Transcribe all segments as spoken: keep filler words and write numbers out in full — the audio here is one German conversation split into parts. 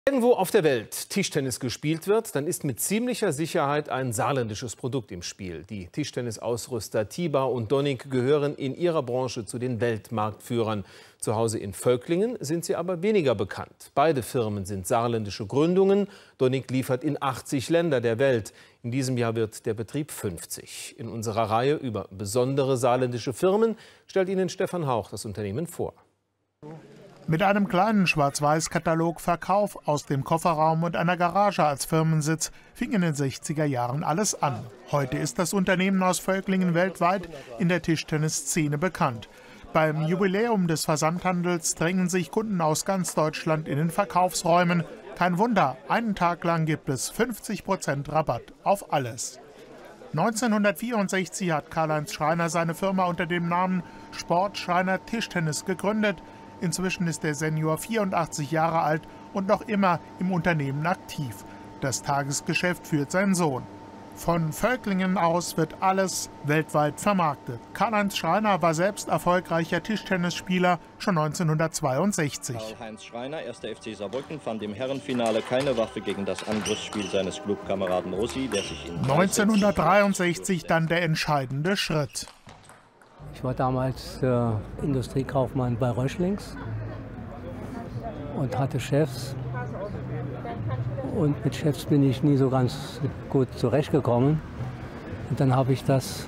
Irgendwo auf der Welt Tischtennis gespielt wird, dann ist mit ziemlicher Sicherheit ein saarländisches Produkt im Spiel. Die Tischtennisausrüster Tiba und Donig gehören in ihrer Branche zu den Weltmarktführern. Zu Hause in Völklingen sind sie aber weniger bekannt. Beide Firmen sind saarländische Gründungen. Donig liefert in achtzig Länder der Welt. In diesem Jahr wird der Betrieb fünfzig. In unserer Reihe über besondere saarländische Firmen stellt Ihnen Stefan Hauch das Unternehmen vor. Mit einem kleinen Schwarz-Weiß-Katalog Verkauf aus dem Kofferraum und einer Garage als Firmensitz fing in den sechziger Jahren alles an. Heute ist das Unternehmen aus Völklingen weltweit in der Tischtennisszene bekannt. Beim Jubiläum des Versandhandels drängen sich Kunden aus ganz Deutschland in den Verkaufsräumen. Kein Wunder, einen Tag lang gibt es fünfzig Prozent Rabatt auf alles. neunzehnhundertvierundsechzig hat Karl-Heinz Schreiner seine Firma unter dem Namen Sport Schreiner Tischtennis gegründet. Inzwischen ist der Senior vierundachtzig Jahre alt und noch immer im Unternehmen aktiv. Das Tagesgeschäft führt sein Sohn. Von Völklingen aus wird alles weltweit vermarktet. Karl-Heinz Schreiner war selbst erfolgreicher Tischtennisspieler schon neunzehnhundertzweiundsechzig. Karl-Heinz Schreiner, erster F C Saarbrücken, fand im Herrenfinale keine Waffe gegen das Angriffsspiel seines Clubkameraden Rossi, der sich in neunzehnhundertdreiundsechzig dann der entscheidende Schritt. Ich war damals äh, Industriekaufmann bei Röchlings und hatte Chefs. Und mit Chefs bin ich nie so ganz gut zurechtgekommen. Und dann habe ich das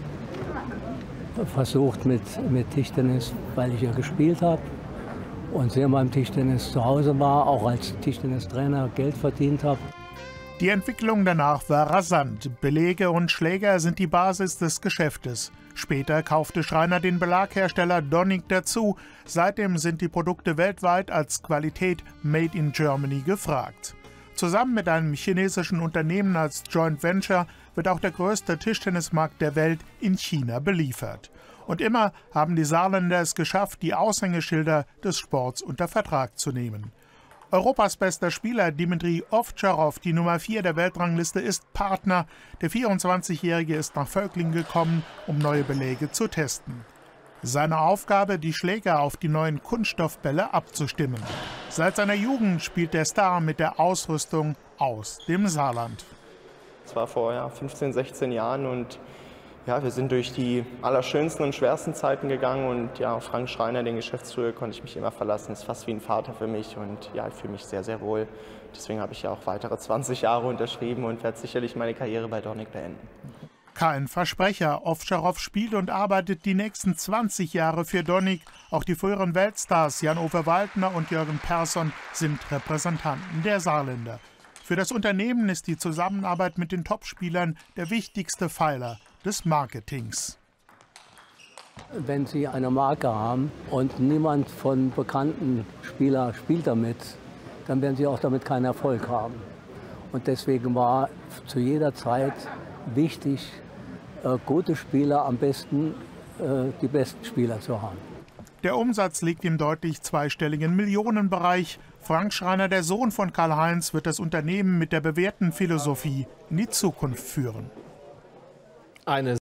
versucht mit, mit Tischtennis, weil ich ja gespielt habe und sehr beim Tischtennis zu Hause war, auch als Tischtennistrainer Geld verdient habe. Die Entwicklung danach war rasant. Belege und Schläger sind die Basis des Geschäftes. Später kaufte Schreiner den Belaghersteller Donig dazu. Seitdem sind die Produkte weltweit als Qualität Made in Germany gefragt. Zusammen mit einem chinesischen Unternehmen als Joint Venture wird auch der größte Tischtennismarkt der Welt in China beliefert. Und immer haben die Saarländer es geschafft, die Aushängeschilder des Sports unter Vertrag zu nehmen. Europas bester Spieler Dmitri Ovtcharov, die Nummer vier der Weltrangliste, ist Partner. Der vierundzwanzigjährige ist nach Völklingen gekommen, um neue Beläge zu testen. Seine Aufgabe, die Schläger auf die neuen Kunststoffbälle abzustimmen. Seit seiner Jugend spielt der Star mit der Ausrüstung aus dem Saarland. Es war vor ja, fünfzehn, sechzehn Jahren und ja, wir sind durch die allerschönsten und schwersten Zeiten gegangen und ja, auf Frank Schreiner, den Geschäftsführer, konnte ich mich immer verlassen. Das ist fast wie ein Vater für mich und ja, ich fühle mich sehr, sehr wohl. Deswegen habe ich ja auch weitere zwanzig Jahre unterschrieben und werde sicherlich meine Karriere bei Donig beenden. Kein Versprecher. Ovtcharov spielt und arbeitet die nächsten zwanzig Jahre für Donig. Auch die früheren Weltstars Jan-Ove Waldner und Jürgen Persson sind Repräsentanten der Saarländer. Für das Unternehmen ist die Zusammenarbeit mit den Topspielern der wichtigste Pfeiler des Marketings. Wenn Sie eine Marke haben und niemand von bekannten Spielern spielt damit, dann werden Sie auch damit keinen Erfolg haben. Und deswegen war zu jeder Zeit wichtig, äh, gute Spieler, am besten äh, die besten Spieler zu haben. Der Umsatz liegt im deutlich zweistelligen Millionenbereich. Frank Schreiner, der Sohn von Karl-Heinz, wird das Unternehmen mit der bewährten Philosophie in die Zukunft führen. Eine